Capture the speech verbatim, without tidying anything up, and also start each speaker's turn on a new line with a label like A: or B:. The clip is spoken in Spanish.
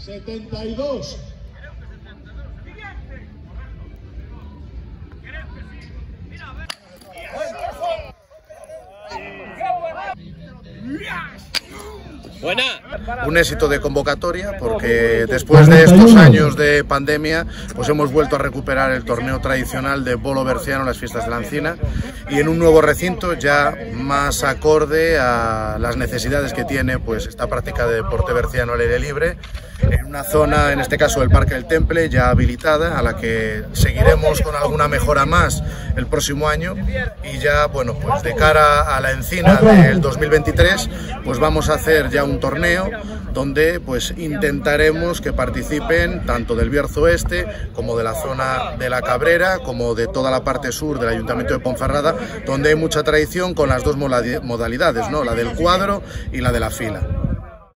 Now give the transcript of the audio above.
A: setenta y dos.
B: Buena.
C: Un éxito de convocatoria porque después de estos años de pandemia pues hemos vuelto a recuperar el torneo tradicional de bolo berciano, las fiestas de la Encina, y en un nuevo recinto ya más acorde a las necesidades que tiene pues esta práctica de deporte berciano al aire libre, en una zona, en este caso el Parque del Temple, ya habilitada, a la que seguiremos con alguna mejora más el próximo año, y ya bueno pues de cara a la Encina del dos mil veintitrés pues vamos a hacer ya un torneo donde pues intentaremos que participen tanto del Bierzo Este como de la zona de la Cabrera, como de toda la parte sur del Ayuntamiento de Ponferrada, donde hay mucha tradición con las dos modalidades, ¿no? La del cuadro y la de la fila.